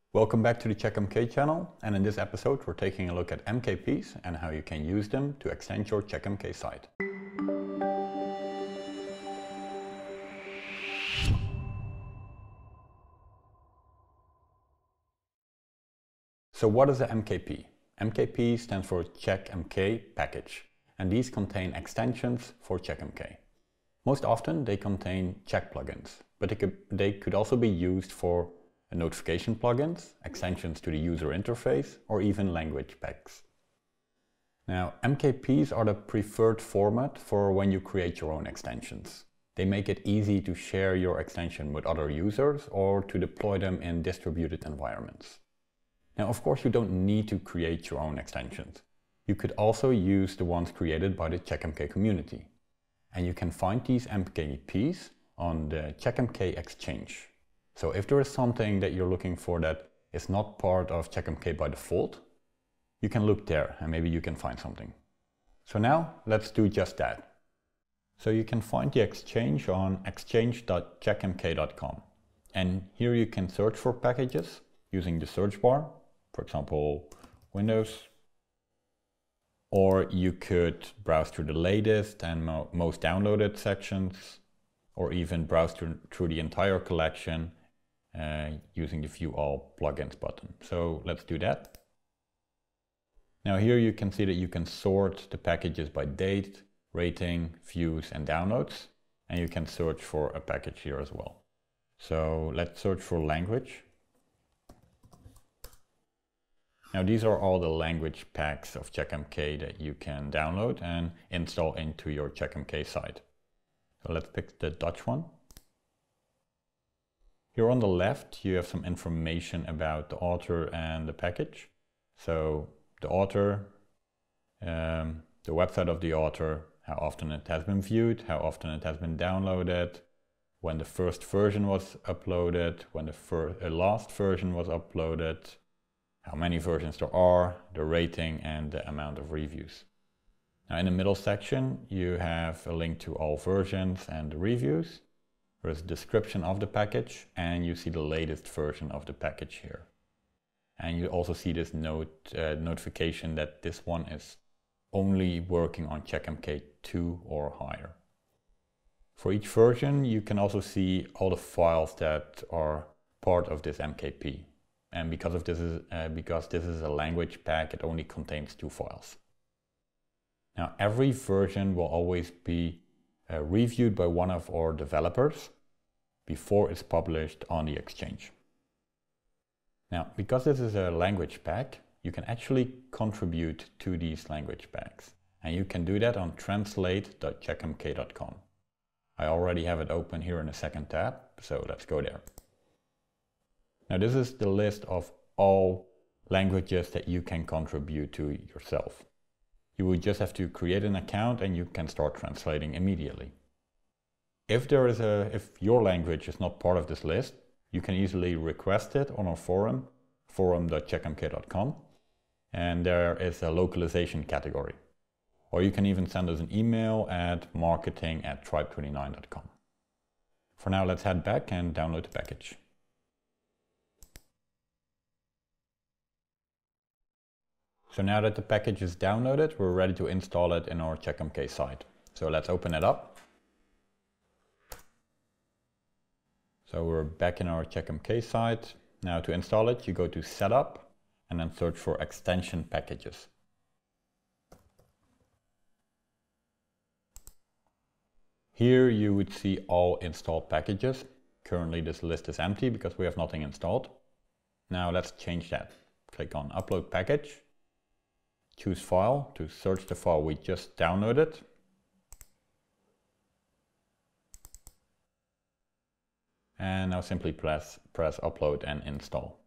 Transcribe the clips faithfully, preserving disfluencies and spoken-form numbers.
Welcome back to the Checkmk channel, and in this episode we're taking a look at M K Ps and how you can use them to extend your Checkmk site. So what is a M K P? M K P stands for Checkmk package, and these contain extensions for Checkmk. Most often they contain check plugins, but they could, they could also be used for notification plugins, extensions to the user interface, or even language packs. Now, M K Ps are the preferred format for when you create your own extensions. They make it easy to share your extension with other users or to deploy them in distributed environments. Now, of course, you don't need to create your own extensions. You could also use the ones created by the Checkmk community. And you can find these M K Ps on the Checkmk Exchange. So if there is something that you're looking for that is not part of Checkmk by default, you can look there and maybe you can find something. So now let's do just that. So you can find the Exchange on exchange dot checkmk dot com. And here you can search for packages using the search bar, for example, Windows. Or you could browse through the latest and mo most downloaded sections, or even browse through, through the entire collection uh, using the View All Plugins button. So let's do that. Now here you can see that you can sort the packages by date, rating, views and downloads, and you can search for a package here as well. So let's search for language. Now these are all the language packs of Checkmk that you can download and install into your Checkmk site. So let's pick the Dutch one. Here on the left you have some information about the author and the package. So the author, um, the website of the author, how often it has been viewed, how often it has been downloaded, when the first version was uploaded, when the fir uh, last version was uploaded, how many versions there are, the rating and the amount of reviews. Now in the middle section you have a link to all versions and the reviews. There's a description of the package and you see the latest version of the package here. And you also see this note, uh, notification that this one is only working on Checkmk two or higher. For each version you can also see all the files that are part of this M K P. And because of this is uh, because this is a language pack, it only contains two files. Now every version will always be uh, reviewed by one of our developers before it's published on the Exchange. Now because this is a language pack, you can actually contribute to these language packs. And you can do that on translate dot checkmk dot com. I already have it open here in a second tab, so let's go there. Now this is the list of all languages that you can contribute to yourself. You would just have to create an account and you can start translating immediately. If there is a, if your language is not part of this list, you can easily request it on our forum, forum dot checkmk dot com, and there is a localization category. Or you can even send us an email at marketing at tribe twenty-nine dot com. For now, let's head back and download the package. So now that the package is downloaded, we're ready to install it in our Checkmk site. So let's open it up. So we're back in our Checkmk site. Now to install it, you go to Setup and then search for Extension Packages. Here you would see all installed packages. Currently this list is empty because we have nothing installed. Now let's change that. Click on Upload Package. Choose File to search the file we just downloaded. And now simply press, press Upload and Install.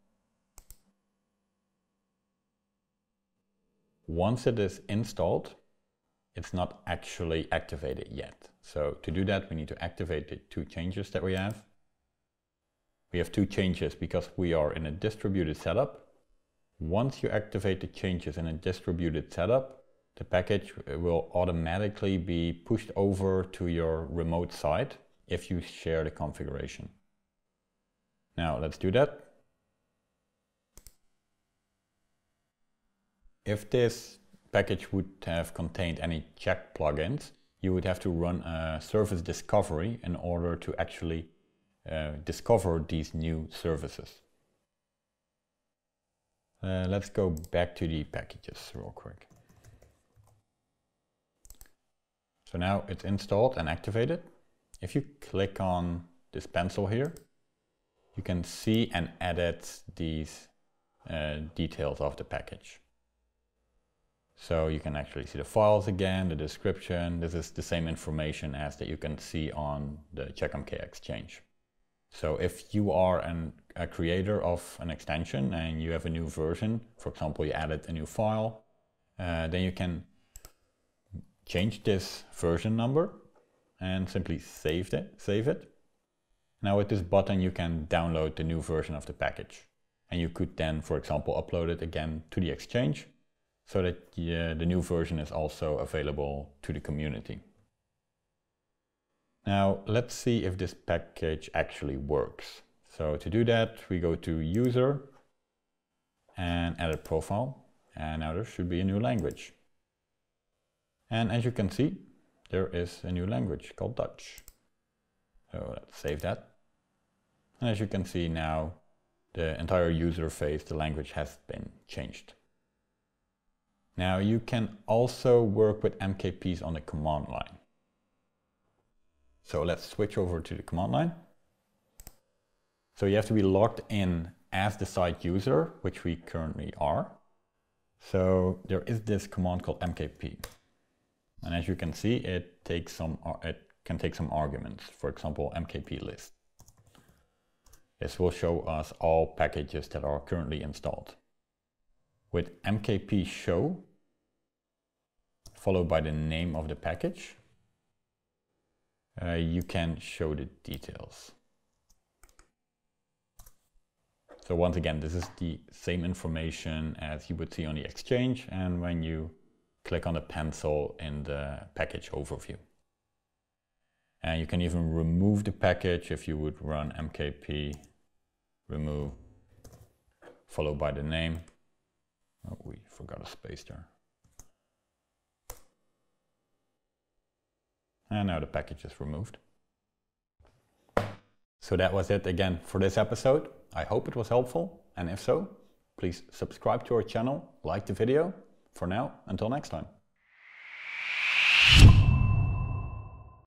Once it is installed, it's not actually activated yet. So to do that, we need to activate the two changes that we have. We have two changes because we are in a distributed setup. Once you activate the changes in a distributed setup, the package will automatically be pushed over to your remote site if you share the configuration. Now let's do that. if this package would have contained any check plugins, you would have to run a service discovery in order to actually uh, discover these new services. Uh, let's go back to the packages real quick. So now it's installed and activated. If you click on this pencil here, you can see and edit these uh, details of the package. So you can actually see the files again, the description. This is the same information as that you can see on the Checkmk exchange. So if you are an, a creator of an extension and you have a new version, for example, you added a new file, uh, then you can change this version number and simply save it, save it. Now with this button you can download the new version of the package. And you could then, for example, upload it again to the exchange so that the, uh, the new version is also available to the community. Now let's see if this package actually works. So to do that, we go to User and Edit Profile. And now there should be a new language. And as you can see, there is a new language called Dutch. So let's save that. And as you can see now, the entire user face, the language has been changed. Now you can also work with M K Ps on the command line. So let's switch over to the command line. So you have to be logged in as the site user, which we currently are. So there is this command called M K P. And as you can see, it takes some, it can take some arguments. For example, M K P list. This will show us all packages that are currently installed. With M K P show, followed by the name of the package, uh, you can show the details. So once again, this is the same information as you would see on the exchange and when you click on the pencil in the package overview. And you can even remove the package if you would run M K P remove followed by the name. Oh, we forgot a space there. And now the package is removed. So that was it again for this episode. I hope it was helpful, and if so, please subscribe to our channel, like the video. For now, until next time.